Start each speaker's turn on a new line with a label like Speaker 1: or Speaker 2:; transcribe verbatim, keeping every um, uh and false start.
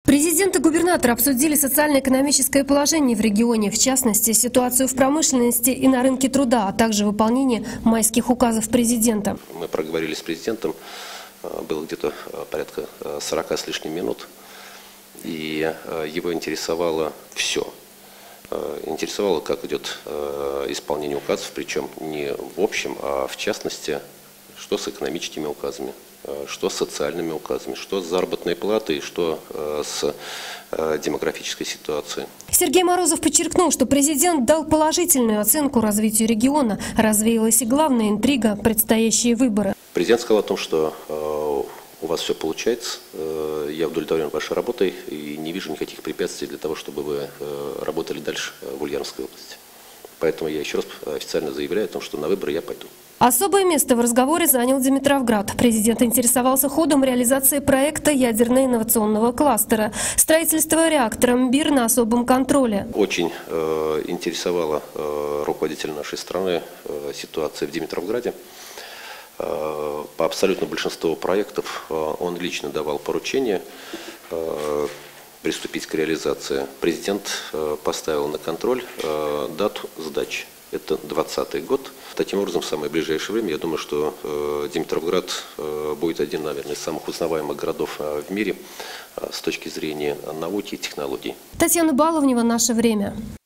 Speaker 1: Президент и губернатор обсудили социально-экономическое положение в регионе, в частности, ситуацию в промышленности и на рынке труда, а также выполнение майских указов президента.
Speaker 2: Мы проговорили с президентом, было где-то порядка сорока с лишним минут, и его интересовало все. Интересовало, как идет исполнение указов, причем не в общем, а в частности, что с экономическими указами, что с социальными указами, что с заработной платой, что с демографической ситуацией.
Speaker 1: Сергей Морозов подчеркнул, что президент дал положительную оценку развитию региона. Развеялась и главная интрига – предстоящие выборы.
Speaker 2: Президент сказал о том, что у вас все получается, я удовлетворен вашей работой и не вижу никаких препятствий для того, чтобы вы работали дальше в Ульяновской области. Поэтому я еще раз официально заявляю о том, что на выборы я пойду.
Speaker 1: Особое место в разговоре занял Димитровград. Президент интересовался ходом реализации проекта ядерно-инновационного кластера, строительство реактора МБИР на особом контроле.
Speaker 2: Очень э, интересовала э, руководителя нашей страны э, ситуация в Димитровграде. Э, по абсолютно большинству проектов э, он лично давал поручение э, приступить к реализации. Президент э, поставил на контроль э, дату сдачи. Это двадцатый год. Таким образом, в самое ближайшее время, я думаю, что э, Димитровград э, будет один, наверное, из самых узнаваемых городов э, в мире э, с точки зрения науки и технологий.
Speaker 1: Татьяна Баловнева, «Наше время».